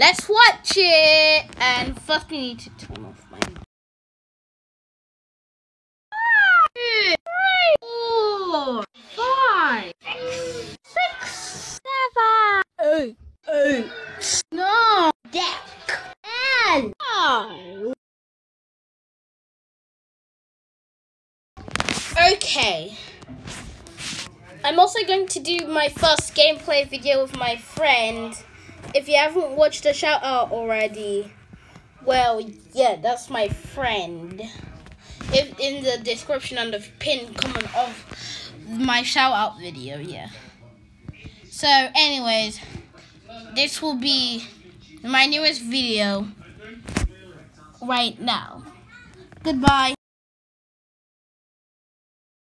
let's watch it. And first we need to turn off my 4, 5, 6, 7, 8. No, deck and 5. Okay. I'm also going to do my first gameplay video with my friend. If you haven't watched the shout out already, well, yeah, that's my friend. If in the description and the pinned comment of my shout out video, yeah. So, anyways, this will be my newest video right now. Goodbye.